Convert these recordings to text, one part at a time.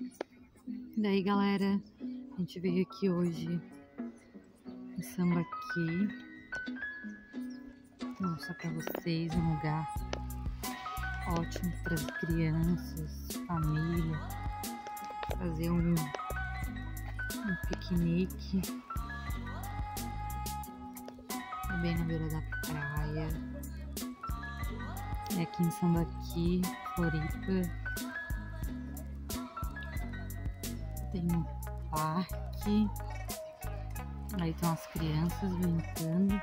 Daí, galera, a gente veio aqui hoje em Sambaqui. Vou mostrar pra vocês um lugar ótimo para as crianças, família, fazer um piquenique. É bem na beira da praia. É aqui em Sambaqui, Floripa. Tem um parque. Aí estão as crianças brincando.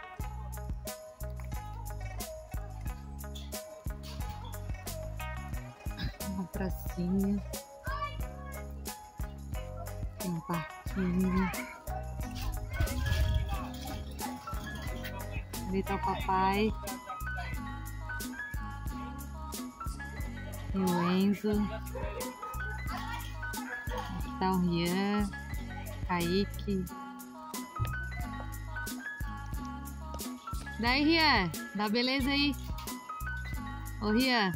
Uma pracinha. Tem um parquinho. Ali tá o papai. E o Enzo. Aqui tá o Rian, Kaique. Daí, Rian, dá beleza aí. Ô, Rian,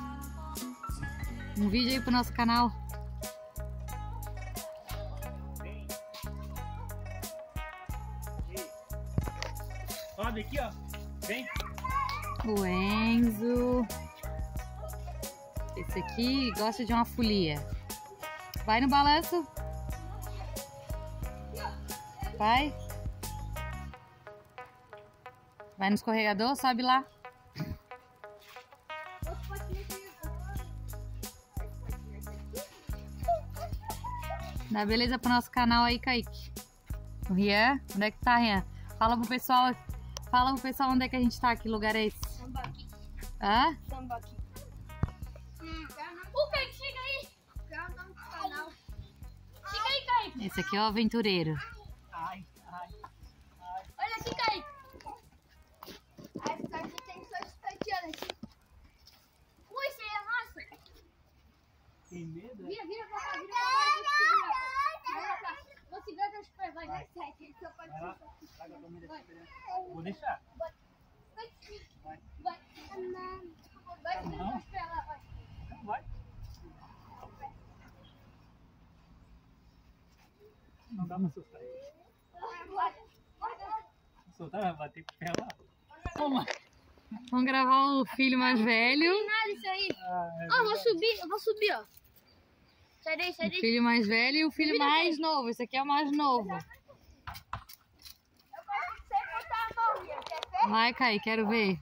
um vídeo aí pro nosso canal. Sobe aqui, ó. Vem. O Enzo. Esse aqui gosta de uma folia. Vai no balanço. Vai. Vai no escorregador, sobe lá. Dá beleza pro nosso canal aí, Kaique. O Rian, onde é que tá, Rian? Fala pro pessoal onde é que a gente tá, que lugar é esse? Sambaqui. Hã? Sambaqui. O Kaique, chega aí. Chega aí, Kaique. Esse aqui é o aventureiro. Ai, ai. Olha aqui, Kaique. Essa aqui tem só estagiando aqui. Ui, você é massa. Tem medo? Vira pra cá, vira pra cá. Vira pra cá. Vou segurar teus pés, vai. Vai, sai. Vai lá. Paga a comida aqui. Vou deixar. Vai. Vai. Vai. Vai, segura teus pés lá, vai. Não vai. Não dá pra soltar ele. Vai. Soltar, vai bater com o pé lá. Toma. Vamos gravar o filho mais velho. Não tem nada isso aí. Ai, Ó, eu vou subir, ó. Sai daí, sai O daí. filho mais velho e o filho mais novo. Esse aqui é o mais novo. Eu gosto de você botar a mão, quer ver? Vai, Kaique, quero ver.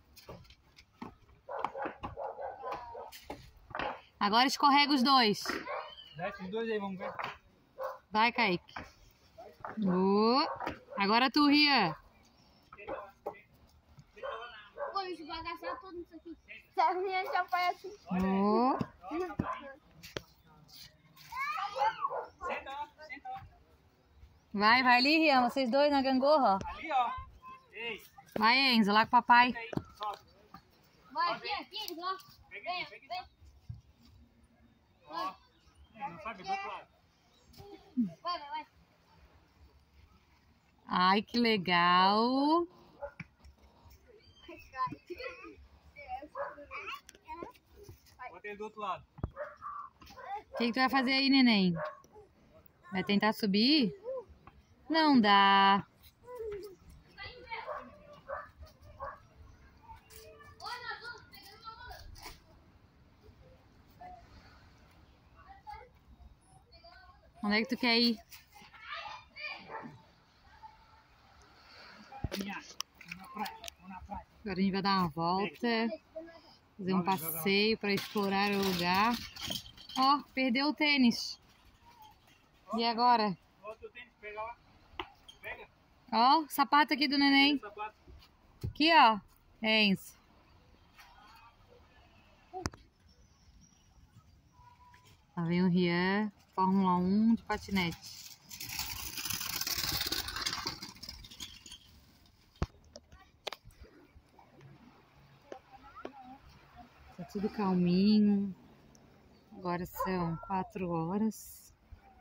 Agora escorrega os dois. desce os dois aí, vamos ver. Vai, Kaique. Agora tu, Rian. Vou me esbagaçar todo isso aqui. Se a minha já faz assim. Senta, ó. Senta, ó. Vai ali, Rian. Vocês dois na gangorra, ó. Ali, ó. Ei. Vai, Enzo, lá com o papai. Aí, sobe. Vai, aqui, ó. Pega aqui, pega aqui. Ó. Não sabe do outro lado. Vai. Ai, que legal. Bota ele do outro lado. O que tu vai fazer aí, neném? Vai tentar subir? Não dá. Onde é que tu quer ir? Vamos na praia. Agora a gente vai dar uma volta, fazer um passeio para explorar o lugar. Ó, perdeu o tênis. E agora? Bota o tênis, pega lá. Pega. Ó, o sapato aqui do neném. O sapato. Aqui, ó. Enzo. Lá vem o Rian, Fórmula 1 de patinete. Tá tudo calminho. Agora são 4 horas.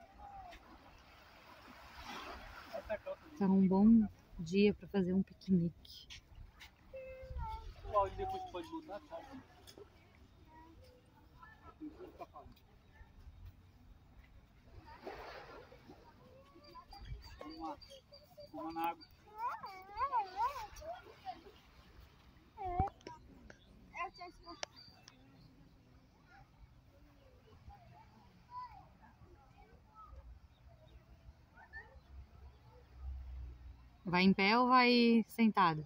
Tá um bom dia para fazer um piquenique. O áudio depois pode mudar, sabe? Toma na água. Vai em pé ou vai sentado?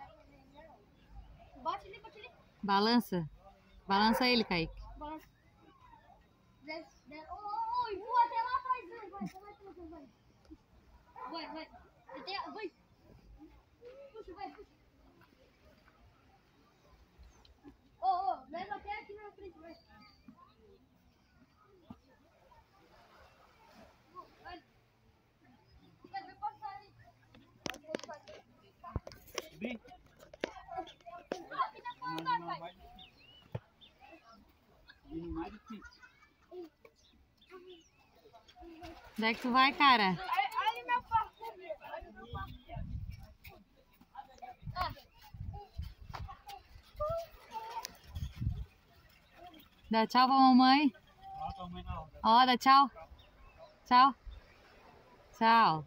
Bate ali, bate ali. Balança. Balança ele, Kaique. Balança. Oi, voa até lá atrás. Vai. Vai. Puxa, vai, puxa. Leva até aqui na frente, vai. Vai passar ali. Subir? Aqui na porta, vai. Mais difícil. Onde é que tu vai, cara? Ali meu parceiro. Dá tchau pra mamãe. Ó, tua mãe na onda. Ó, dá tchau. Tchau. Tchau.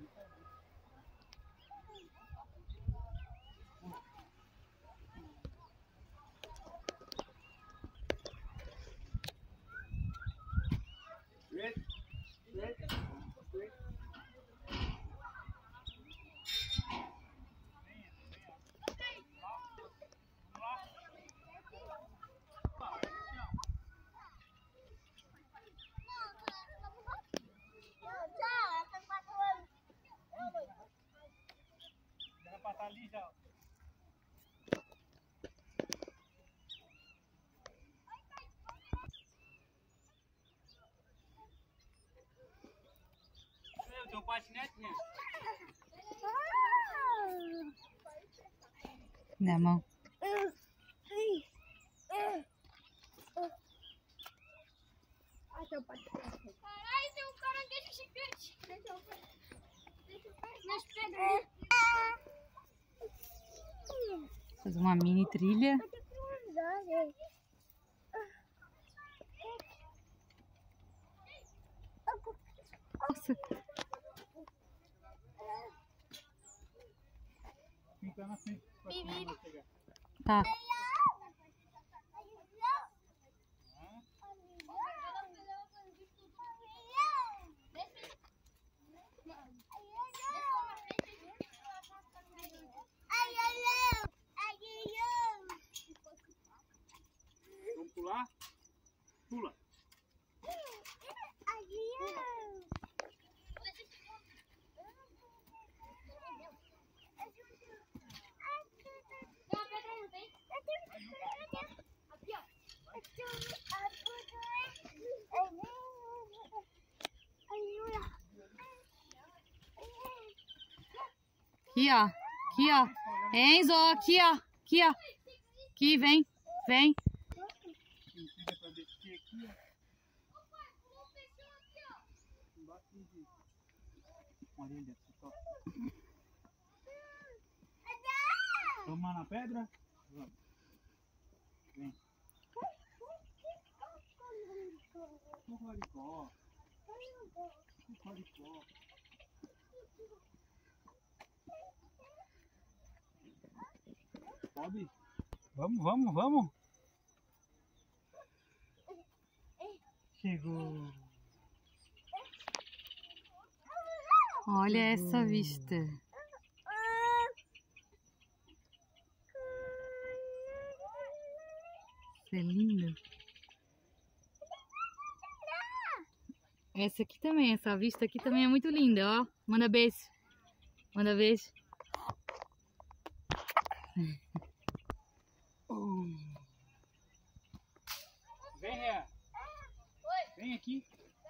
Era pra estar ali já. O teu patinete, né? Dá a mão. Caralho, tem um caranguejo gigante. Nas pedras. Faz uma mini trilha. Nossa. Fica na frente pra cima não chegar. Tá. Vamos pular? Pula. Aqui, ó. Aqui, ó. Enzo, aqui, ó. Aqui, ó. Aqui, vem. Vem. Não fica pra descer aqui, ó. Embaixo de orelha, só. Vamos na pedra? Vamos. Vem. Cocoricó. Cocoricó. Sobe. Vamos. Chegou. Olha essa vista. Isso é lindo. Essa aqui também, essa vista aqui também é muito linda, ó. Manda beijo. Manda beijo. Vem, Ré. Vem aqui.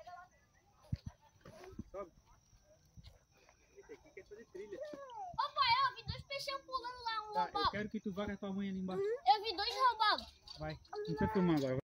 Sobe. Esse aqui quer fazer trilha. Ô pai, eu vi dois peixinhos pulando lá, um Tá, eu roubado. quero que tu vá com a tua mãe ali embaixo. Eu vi dois roubados. Vai. Não precisa filmar agora.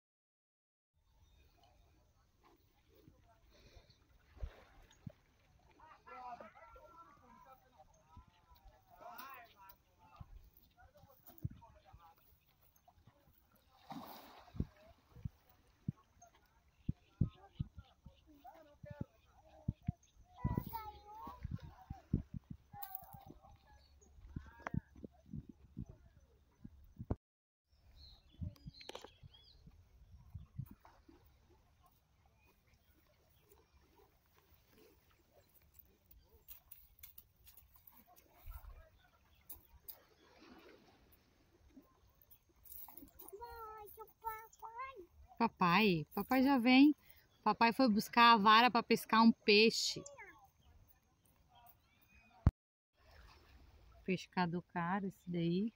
Papai já vem. Papai foi buscar a vara para pescar um peixe. Pescado caro esse daí.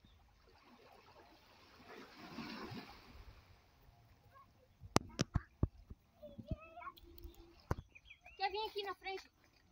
Quer vir aqui na frente?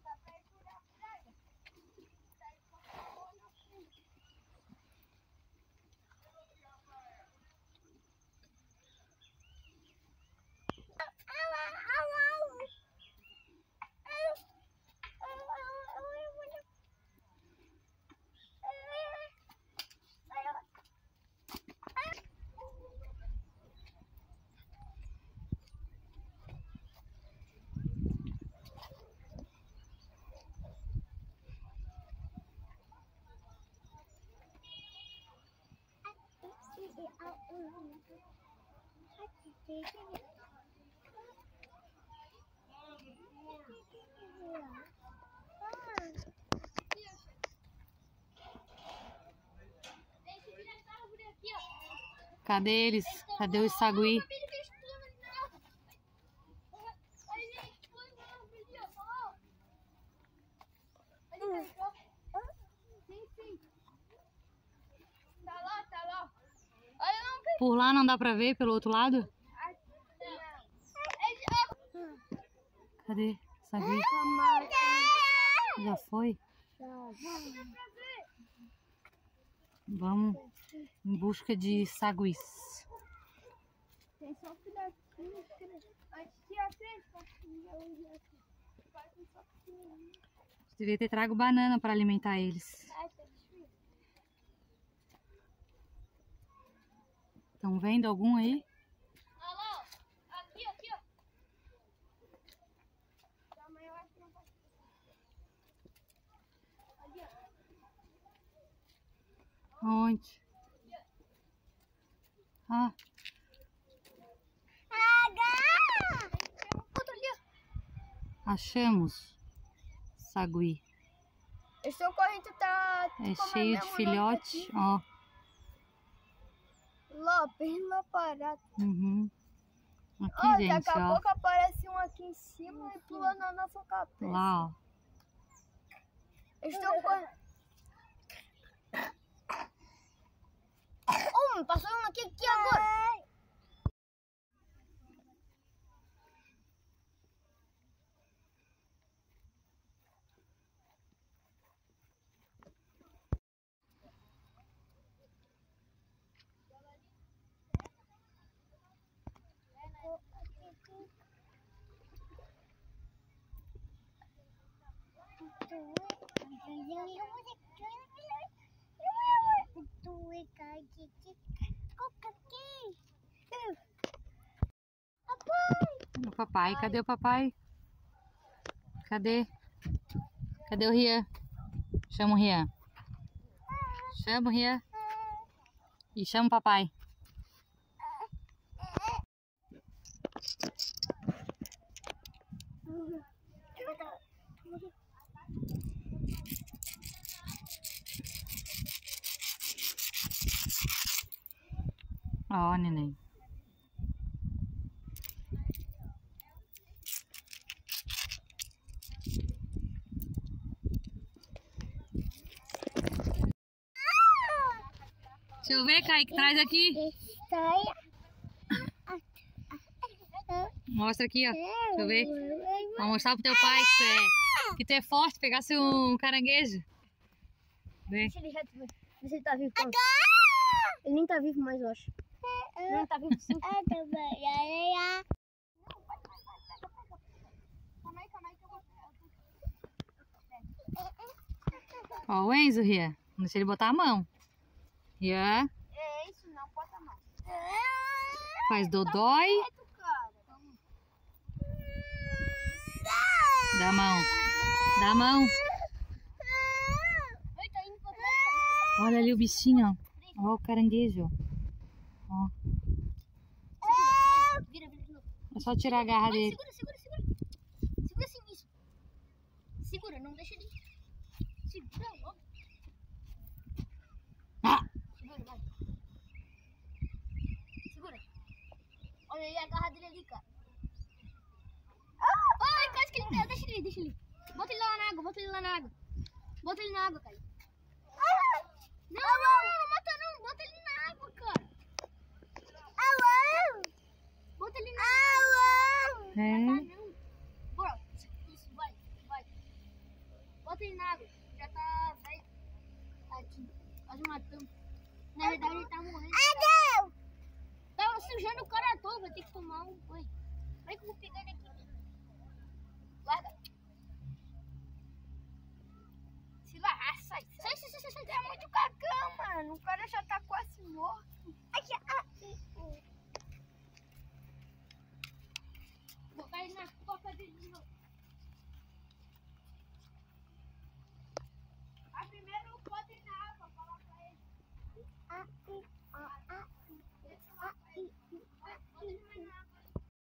Cadê eles? Cadê o sagui? Por lá não dá pra ver pelo outro lado? Cadê? Sagui? Já foi? Vamos em busca de saguis. Tem só que daqui, antes de ir à frente, Você devia ter trago banana para alimentar eles. Estão vendo algum aí? Olha lá, ó. Aqui, ó. Também eu acho que não vai. Ali, ó. Onde? Ah, Outro ali, ó. achamos sagui. Esse corrente tá. É cheio de filhote, ó. Lá, bem lá parado. Uhum. Aqui, Ó, gente, daqui a ó. pouco aparece um aqui em cima e pula na nossa cabeça. Lá, ó. Eles estão correndo. Passou um aqui agora. O papai, cadê o papai? Cadê? Cadê o Rian? Chama o Rian. Chama o Rian. E chama o papai. Ó, neném. Deixa eu ver, Kaique, traz aqui. Mostra aqui, ó. Deixa eu ver. Vou mostrar pro teu pai que tu é forte, pegasse um caranguejo. Vê. Deixa ele reto, ver se ele tá vivo. Ele nem tá vivo mais, eu acho. Não, tá vivo sim. Ó, o Enzo, Rian. Não deixa ele botar a mão. Rian. É isso, não, bota a mão. Faz dodói. Dá a mão. Dá a mão. Olha ali o bichinho, ó. Ó o caranguejo. Ó. Vira de novo. É só tirar a garra dele. Segura. Segura assim, isso. Segura, não deixa ele. Segura, ó. Ah! Segura, vai. Segura. Olha ele agarra dele ali, cara. Ai, quase que ele tá. Deixa ele. Bota ele lá na água, Bota ele na água, cara. Não mata não. Bota ele na água, cara. Bota ele na água. É. Não. Bora. Isso, vai. Bota ele na água. Já tá, velho. Aqui. Quase matando. Na verdade, ele tá morrendo. Tá sujando o cara todo. Vai ter que tomar um banho. Vai que eu vou pegar ele aqui. Larga. Se largar, sai. É muito cagão, mano. O cara já tá quase morto.